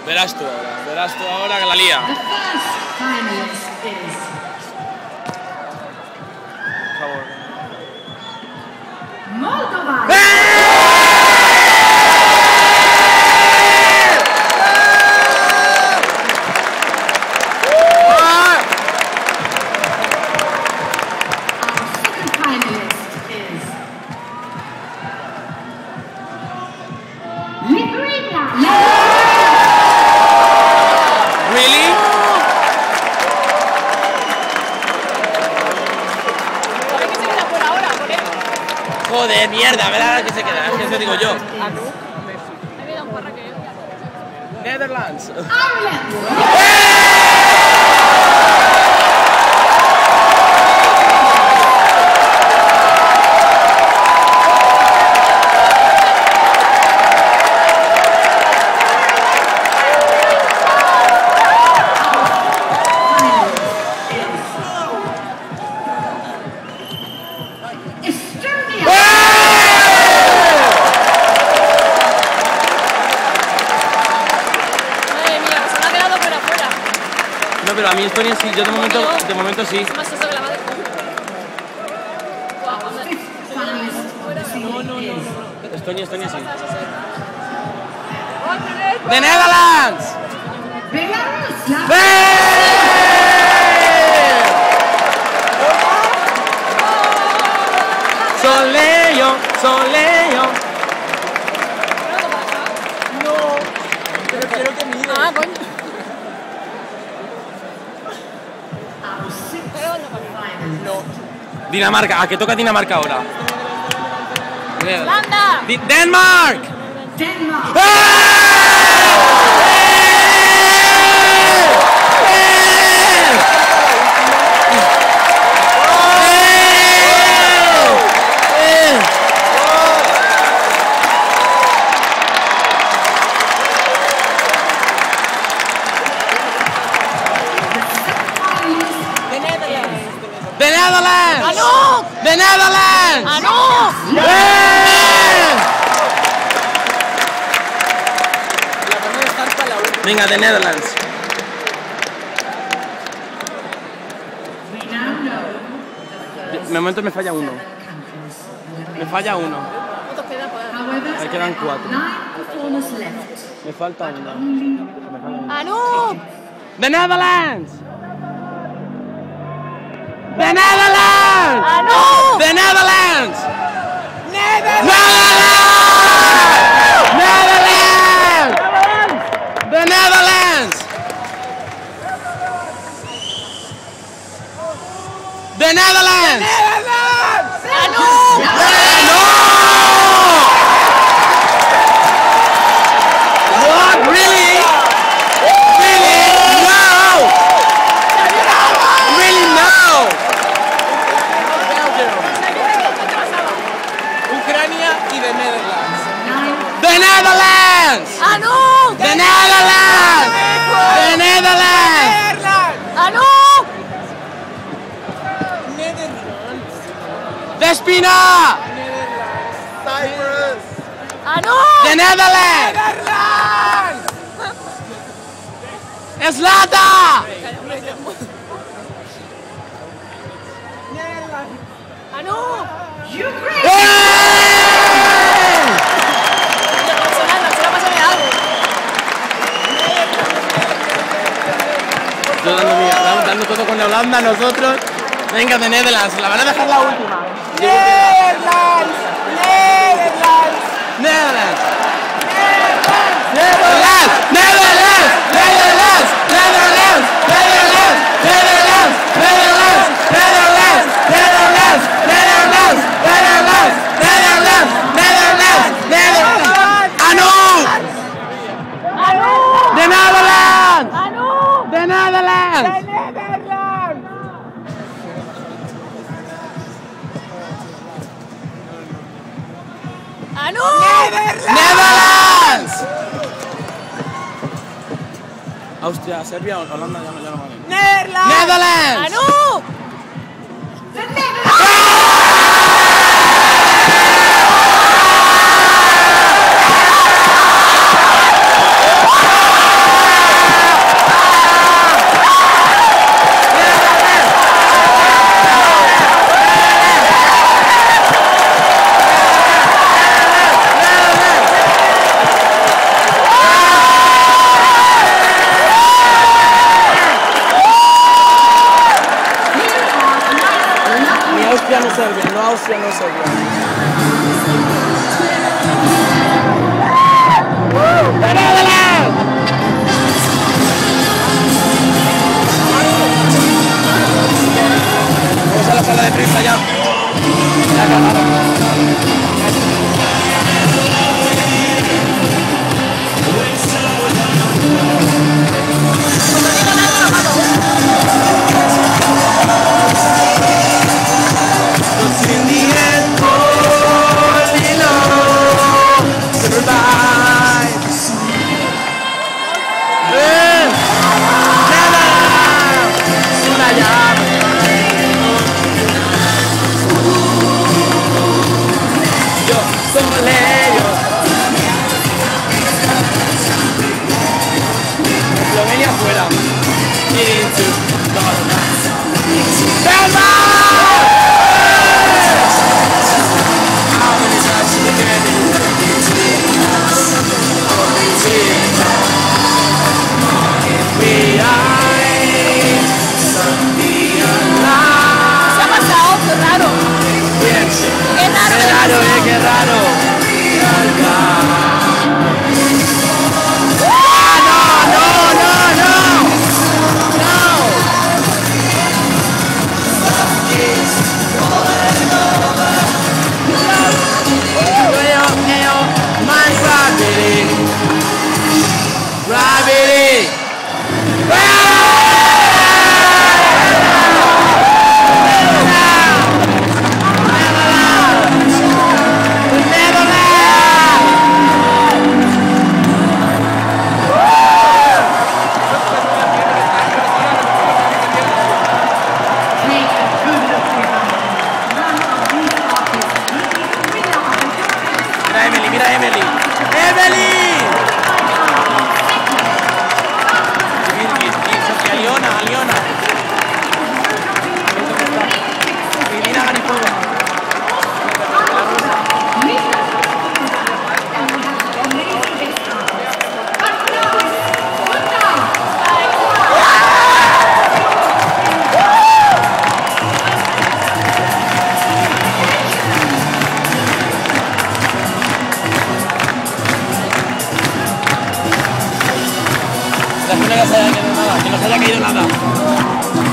Verás tú ahora que la lía. The first finalist is Por favor. Moldova. Joder, mierda, a ver ahora que se queda, es que eso digo yo. Netherlands. No, pero a mí Estonia sí, yo de momento sí. Estonia sí. ¡The Netherlands! Soleil. No, pero quiero que mire. Ah, coño. No. Dinamarca, ¿a qué toca Dinamarca ahora? ¡Holanda! ¡Denmark! The Netherlands! ¡Anouk! The Netherlands! ¡Anouk! Venga, The Netherlands. De momento me falla uno. Me falla uno. ¿Cuántos quedan? Me quedan 4. Me falta uno. ¡Anouk! The Netherlands! The Netherlands! ¡Anouk! The Netherlands! The Netherlands! The Netherlands! ¡Anouk! What? Really? Really? No! Really no! Ucrania y The Netherlands. The Netherlands! ¡Anouk! The Netherlands! The Netherlands! ¡Anouk! Despina! Cyprus! ¡Anouk! The Netherlands! Zlata! ¡Anouk! Dando todo con Holanda nosotros. Venga, The Netherlands, la van a dejar la última. Netherlands! Netherlands! Netherlands. Netherlands! Netherlands. Netherlands. Netherlands. Netherlands. Netherlands. Netherlands. Netherlands. Netherlands. Netherlands. Netherlands. Netherlands. Netherlands. Netherlands. Anouk. The Netherlands. The Netherlands. ¡Anouk! Netherlands. Austria, Serbia, Holanda ya no vale. Netherlands. ¡Anouk! Austria no sé yo. Vamos a la sala de prensa ya. Ya acabaron. Eslovenia fuera. Se ha pasado, qué raro. Qué raro. Mira Emily. ¡Emily! Y Aliona. Y mira Garipolo. Que no se haya caído nada.